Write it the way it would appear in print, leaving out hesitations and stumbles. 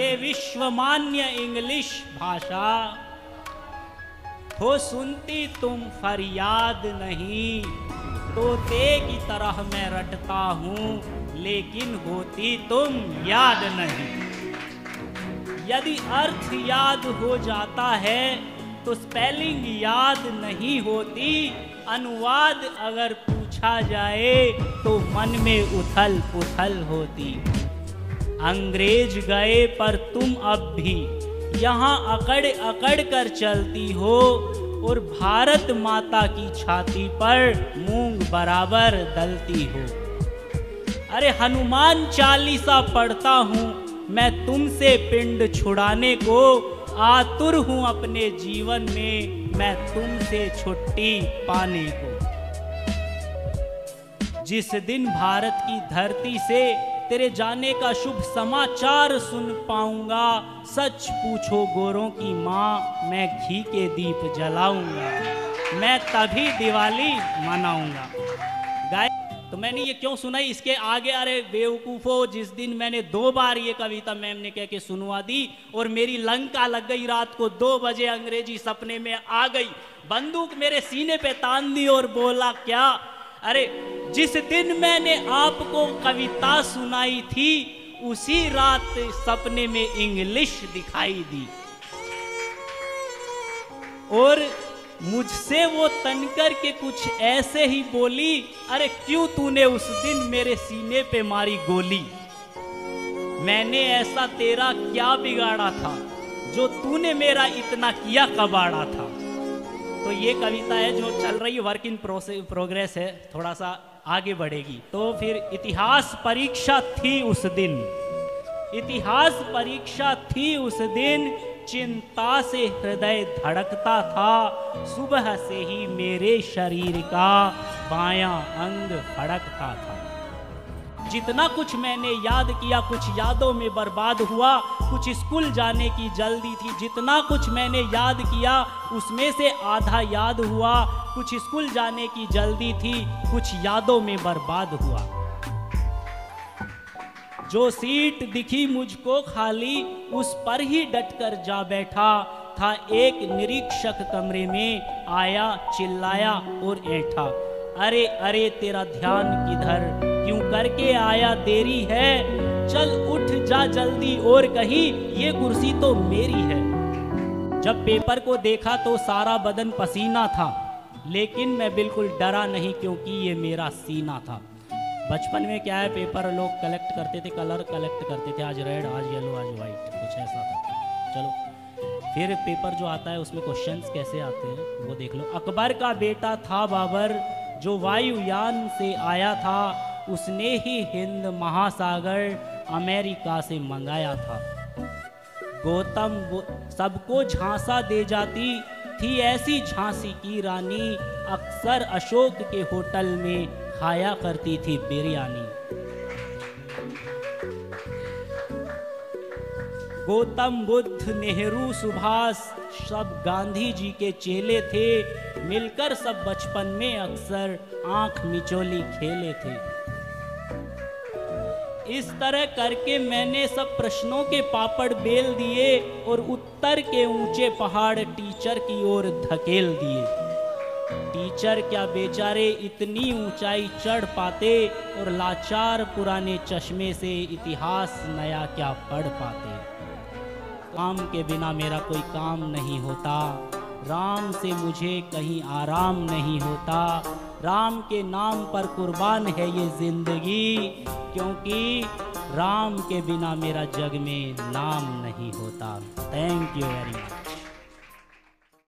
अरे विश्वमान्य इंग्लिश भाषा, हो सुनती तुम फरियाद नहीं, तोते की तरह मैं रटता हूँ, लेकिन होती तुम याद नहीं। यदि अर्थ याद हो जाता है तो स्पेलिंग याद नहीं होती, अनुवाद अगर पूछा जाए तो मन में उथल पुथल होती। अंग्रेज गए पर तुम अब भी यहाँ अकड़ अकड़ कर चलती हो, और भारत माता की छाती पर मूंग बराबर दलती हो। अरे हनुमान चालीसा पढ़ता हूँ मैं तुमसे पिंड छुड़ाने को, आतुर हूँ अपने जीवन में मैं तुमसे छुट्टी पाने को। जिस दिन भारत की धरती से तेरे जाने का शुभ समाचार सुन पाऊंगा, सच पूछो गोरों की माँ, मैं घी के दीप जलाऊंगा, मैं तभी दिवाली मनाऊंगा। गाय तो मैंने ये क्यों सुनाई, इसके आगे अरे बेवकूफ़ो, जिस दिन मैंने 2 बार ये कविता मैम ने कह के सुनवा दी और मेरी लंका लग गई, रात को 2 बजे अंग्रेजी सपने में आ गई, बंदूक मेरे सीने पे तान दी और बोला क्या, अरे जिस दिन मैंने आपको कविता सुनाई थी उसी रात सपने में इंग्लिश दिखाई दी, और मुझसे वो तनकर के कुछ ऐसे ही बोली, अरे क्यों तूने उस दिन मेरे सीने पे मारी गोली, मैंने ऐसा तेरा क्या बिगाड़ा था जो तूने मेरा इतना किया कबाड़ा था। तो ये कविता है जो चल रही है, वर्क इन प्रोग्रेस है, थोड़ा सा आगे बढ़ेगी। तो फिर इतिहास परीक्षा थी उस दिन, इतिहास परीक्षा थी उस दिन, चिंता से हृदय धड़कता था, सुबह से ही मेरे शरीर का बायां अंग फड़कता था। जितना कुछ मैंने याद किया कुछ यादों में बर्बाद हुआ, कुछ स्कूल जाने की जल्दी थी, जितना कुछ मैंने याद किया उसमें से आधा याद हुआ, कुछ स्कूल जाने की जल्दी थी, कुछ यादों में बर्बाद हुआ। जो सीट दिखी मुझको खाली उस पर ही डटकर जा बैठा था, एक निरीक्षक कमरे में आया, चिल्लाया और ऐठा, अरे अरे तेरा ध्यान किधर, क्यों करके आया देरी है, चल उठ जा जल्दी और कहीं, ये कुर्सी तो मेरी है। जब पेपर को देखा तो सारा बदन पसीना था, लेकिन मैं बिल्कुल डरा नहीं क्योंकि ये मेरा सीना था। बचपन में क्या है, पेपर लोग कलेक्ट करते थे, कलर कलेक्ट करते थे, आज रेड, आज येलो, आज वाइट, कुछ ऐसा था। चलो फिर पेपर जो आता है उसमें क्वेश्चंस कैसे आते हैं वो देख लो। अकबर का बेटा था बाबर, जो वायुयान से आया था, उसने ही हिंद महासागर अमेरिका से मंगाया था। गौतम सबको झांसा दे जाती थी, ऐसी झांसी की रानी, अक्सर अशोक के होटल में खाया करती थी बिरयानी। गौतम बुद्ध, नेहरू, सुभाष सब गांधी जी के चेले थे, मिलकर सब बचपन में अक्सर आंख मिचोली खेले थे। इस तरह करके मैंने सब प्रश्नों के पापड़ बेल दिए और उत्तर के ऊंचे पहाड़ टीचर की ओर धकेल दिए। टीचर क्या बेचारे इतनी ऊंचाई चढ़ पाते, और लाचार पुराने चश्मे से इतिहास नया क्या पढ़ पाते। काम के बिना मेरा कोई काम नहीं होता, राम से मुझे कहीं आराम नहीं होता, राम के नाम पर कुर्बान है ये जिंदगी, क्योंकि राम के बिना मेरा जग में नाम नहीं होता। Thank you very much.